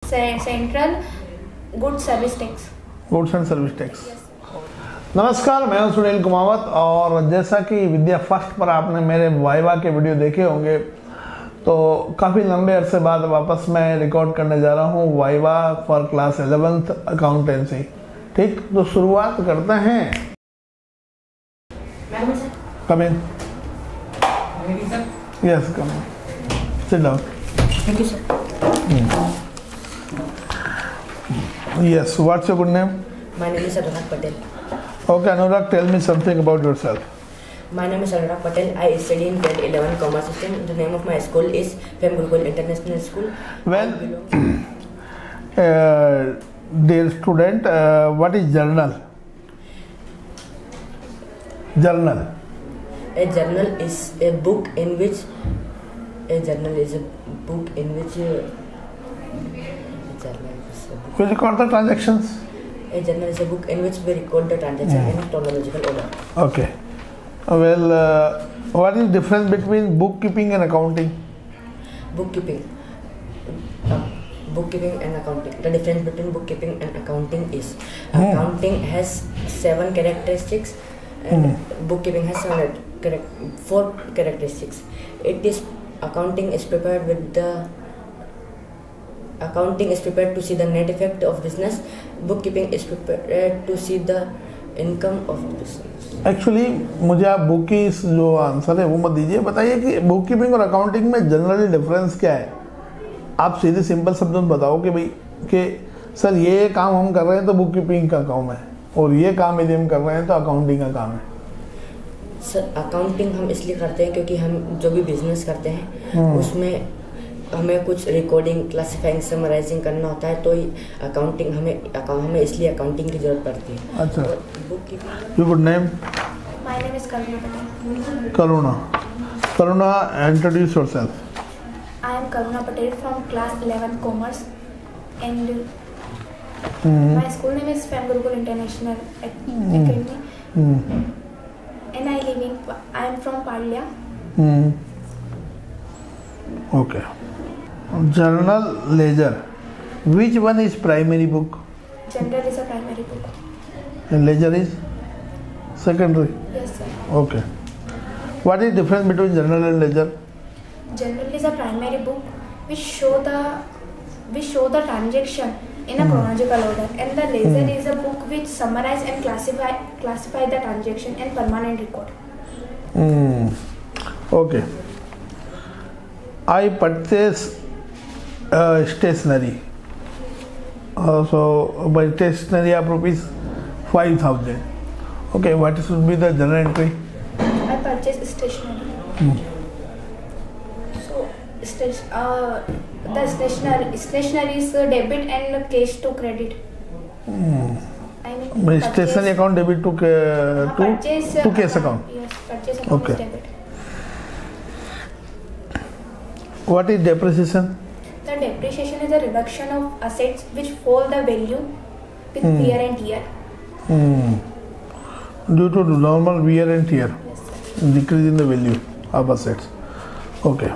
Central goods service tax. Goods and service tax. नमस्कार, मैं हूं सुनील कुमावत और जैसा कि विद्या फर्स्ट पर आपने मेरे वाइवा के वीडियो देखे होंगे तो काफ़ी लंबे अरसे बाद वापस मैं रिकॉर्ड करने जा रहा हूं viva for class 11th accountancy. ठीक, तो शुरुआत करते हैं। Come in. Yes, come in. Sit down. Thank you sir. Yes, what's your good name? My name is Anurag Patel. Okay, Anurag, tell me something about yourself. My name is Anurag Patel. I study in grade 11 Commerce System. The name of my school is Fem Gurukul International School. Well, dear student, what is journal? Journal. A journal is a book in which We record the transactions. A journal is a book in which we record the transaction in chronological order. Okay. Well, what is the difference between bookkeeping and accounting? Bookkeeping and accounting. The difference between bookkeeping and accounting is accounting has 7 characteristics and bookkeeping has 4 characteristics. Accounting is prepared to see the net effect of business. Bookkeeping is prepared to see the income of business. Actually, मुझे आप book की जो answer है वो मत दीजिए, बताइए कि बुक कीपिंग और अकाउंटिंग में जनरली डिफरेंस क्या है। आप सीधे सिंपल शब्दों में बताओ कि भाई कि सर ये काम हम कर रहे हैं तो बुक कीपिंग का काम है और ये काम यदि हम कर रहे हैं तो अकाउंटिंग का काम है। सर, अकाउंटिंग हम इसलिए करते हैं क्योंकि हम जो भी बिजनेस करते हैं उसमें हमें कुछ रिकॉर्डिंग, क्लासिफाइंग, समराइजिंग करना होता है, तो अकाउंटिंग हमें इसलिए अकाउंटिंग की जरूरत पड़ती है। अच्छा, your good name? My name is Karuna Patel. Karuna, introduce yourself. I am Karuna Patel from class 11 Commerce and my school name is Fem Gurukul International Academy and I am from Padlia. Okay. Journal, ledger. Which one is primary book? Journal is a primary book. And ledger is secondary? Yes, sir. Okay. What is the difference between journal and ledger? Journal is a primary book which show the transaction in a chronological order, and the ledger is a book which summarize and classify the transaction and permanent record. Okay. I purchase stationery. So by stationery of rupees 5,000. Okay, what should be the journal entry? I purchase stationery. So the stationery is debit and cash to credit. I mean stationery account debit to cash account. Yes, purchase account Okay. is debit. What is depreciation? The depreciation is a reduction of assets which fall the value with wear and tear. Due to normal wear and tear, Yes, sir. decrease in the value of assets. Okay.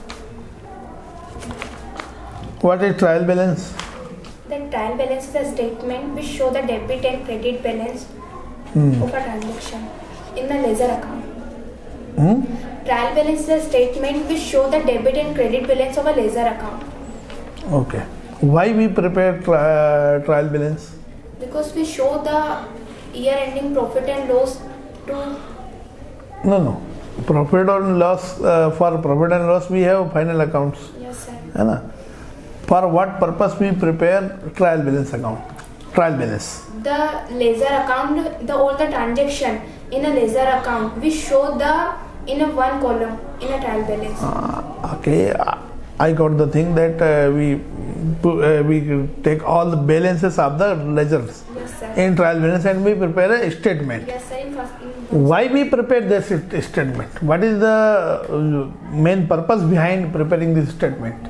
What is trial balance? The trial balance is a statement which show the debit and credit balance of a transaction in the ledger account. Trial balance is a statement which show the debit and credit balance of a ledger account. Okay. Why we prepare trial balance? Because we show the year-ending profit and loss to. No. Profit and loss. For profit and loss, we have final accounts. Yes, sir. है ना? For what purpose we prepare trial balance account? Trial balance. The ledger account, all the transaction in a ledger account, we show in a one column in a trial balance. Okay, I got the thing that we take all the balances of the ledgers Yes, sir. in trial balance and we prepare a statement. Yes, sir. Why we prepare this statement? What is the main purpose behind preparing this statement?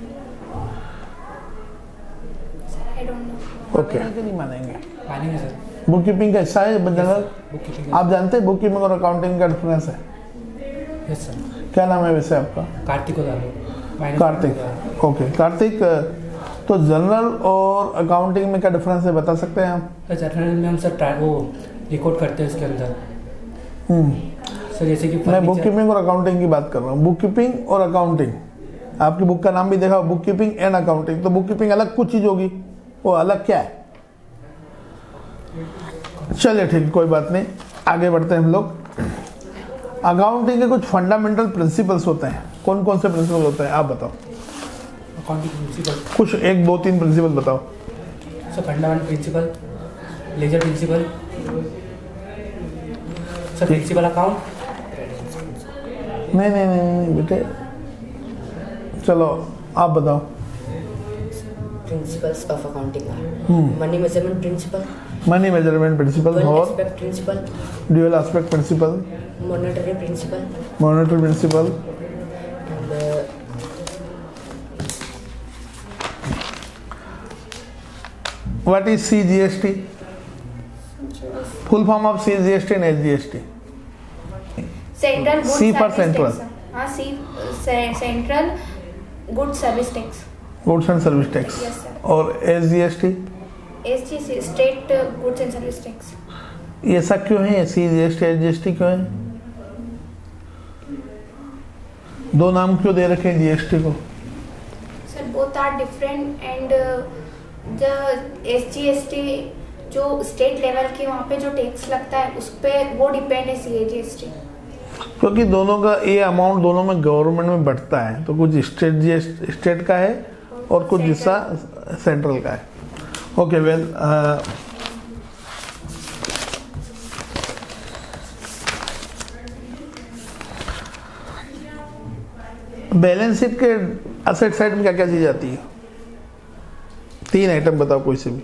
Sir, I don't know. Okay. नहीं मानेंगे। मानेंगे sir. Book keeping का हिस्सा है general. Book keeping आप जानते हैं book keeping और अकाउंटिंग का डिफरेंस है? Yes sir. क्या नाम है वैसे आपका? कार्तिक। कार्तिक। ओके कार्तिक, तो जनरल और अकाउंटिंग में क्या डिफरेंस है बता सकते हैं आप? सर जनरल में हम सर वो रिकॉर्ड करते हैं उसके अंदर। सर जैसे कि मैं बुक कीपिंग और अकाउंटिंग की बात कर रहा हूँ। बुक कीपिंग और अकाउंटिंग, आपकी बुक का नाम भी देखा, बुक कीपिंग एंड अकाउंटिंग। तो बुक कीपिंग अलग कुछ चीज़ होगी, वो अलग क्या है? चलिए ठीक, कोई बात नहीं, आगे बढ़ते हैं हम लोग। अकाउंटिंग के कुछ फंडामेंटल प्रिंसिपल्स होते हैं, कौन कौन से प्रिंसिपल होते हैं आप बताओ? अकाउंटिंग प्रिंसिपल कुछ 1 2 3 प्रिंसिपल बताओ। Sir fundamental principle, ledger principle, sir principle account. नहीं बेटे, चलो आप बताओ। Principles of accounting are money measurement principle, money measurement principle dual और aspect principle, dual aspect principle, monetary principle, monetary principle, and what is CGST? Full form of CGST and SGST? Central good C for central. हाँ C central good service tax. Goods and service tax. Yes, sir. और SGST? SGC state goods and service tax. ये ऐसा क्यों है? CGST SGST क्यों है? दो नाम क्यों दे रखे हैं GST को? Sir both are different and the SGST जो स्टेट लेवल के वहाँ पे जो टैक्स लगता है उस पर वो डिपेंड है CGST। क्योंकि दोनों का ये अमाउंट दोनों में गवर्नमेंट में बढ़ता है, तो कुछ स्टेट का है और कुछ हिस्सा सेंट्रल का है। ओके वेल, बैलेंस शीट के असेट साइड में क्या क्या चीज आती है? 3 आइटम बताओ कोई से भी।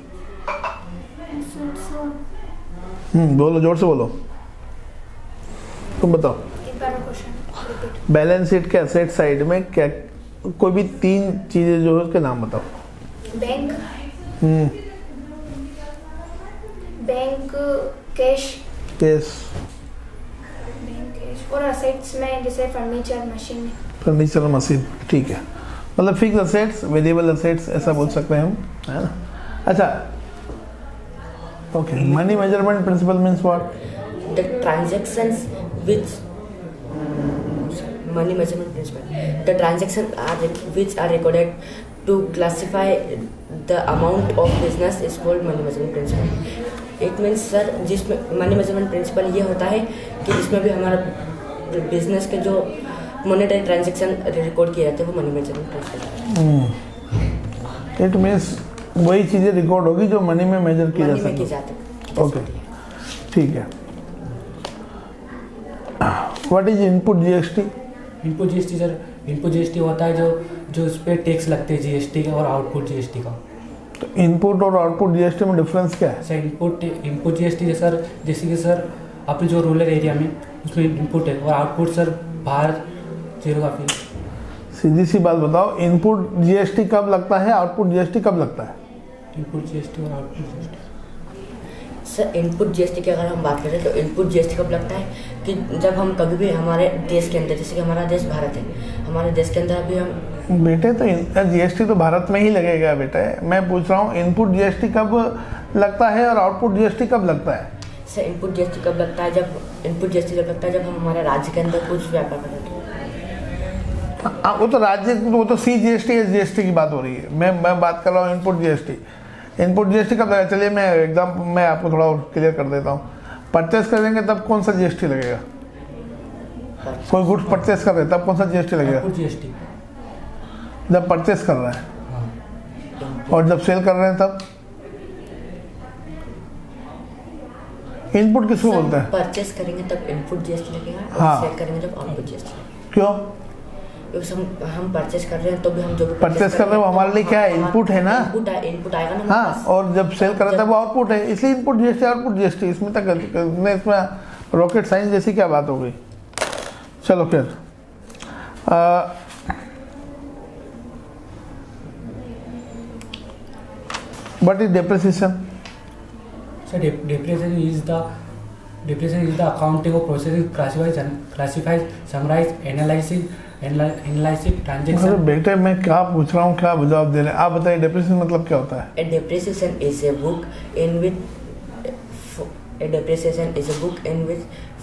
बोलो, जोर से बोलो, तुम बताओ। क्वेश्चन बैलेंस शीट के असेट साइड में क्या, कोई भी 3 चीजें जो है उसके नाम बताओ। Bank, bank cash, case, bank cash और असेट्स में जैसे फर्नीचर मशीन। फर्नीचर मशीन, ठीक है। मतलब फिक्स असेट्स, वेरिएबल असेट्स ऐसा बोल सकते हैं हम, है ना? अच्छा, okay. Money measurement principle means what? the transactions which money measurement principle, the transactions are which are recorded to classify the amount of business is called money measurement principle. It means sir जिसमें money measurement principle ये होता है कि जिसमें भी हमारा business के जो मॉनेटरी ट्रांजेक्शन रिकॉर्ड किए जाते हैं वो money measurement principle. It means वही चीजें रिकॉर्ड होगी जो मनी में मेजर की जा सकती है। ओके, ठीक है। What is input GST? Input GST sir, input GST होता है जो उस पर टैक्स लगते हैं GST का और आउटपुट GST का। तो इनपुट और आउटपुट GST में डिफरेंस क्या है? सर इनपुट GST सर जैसे कि सर अपने जो रूरल एरिया में उसमें इनपुट है और आउटपुट सर बाहर जीरो का फी। सीधी सी बात बताओ, इनपुट GST कब लगता है, आउटपुट GST कब लगता है? इनपुट GST और output GST sir input GST की अगर हम बात करें तो इनपुट GST कब लगता है कि जब हम कभी भी हमारे देश के अंदर, जैसे कि हमारा देश भारत है, हमारे देश के अंदर अभी हम बेटे तो GST तो भारत में ही लगेगा बेटे। मैं पूछ रहा हूँ इनपुट GST कब लगता है और आउटपुट GST कब लगता है? सर इनपुट GST कब लगता है, जब इनपुट GST कब लगता है जब हम हमारे राज्य के अंदर कुछ व्यापार करते हैं। वो तो राज्य, वो तो CGST SGST की बात हो रही है। मैं बात कर रहा हूँ इनपुट GST। इनपुट GST कब लगेगा? चलिए मैं आपको थोड़ा और क्लियर कर देता हूँ। परचेस करेंगे तब कौन सा GST लगेगा? कोई गुड्स परचेस कर रहे हैं तब कौन सा GST लगेगा? GST जब परचेस कर रहे हैं, हाँ। और जब सेल कर रहे हैं तब इनपुट किसको बोलते हैं? परचेस करेंगे तब इनपुट GST लगेगा और हाँ। सेल करेंगे तब आउटपुट GST लगेगा। क्यों? क्योंकि हम परचेस कर रहे हैं तो भी हम जो भी परचेस कर रहे हैं वो हमारे लिए क्या है? इनपुट है ना? इनपुट आएगा ना। हाँ, और जब सेल कर रहे थे वो आउटपुट है, इसलिए इनपुट GST आउटपुट GST। इसमें इसमें रॉकेट साइंस जैसी क्या बात हो गई? चलो फिर what is depreciation? So depreciation is the accounting of processing, classify, summarize, analysis अरे ट्रांजेक्शन। बेटे मैं क्या पूछ रहा हूँ, क्या जवाब दे रहे हैं आप? बताइए डेप्रिसिएशन मतलब क्या होता है? A depreciation is a book in which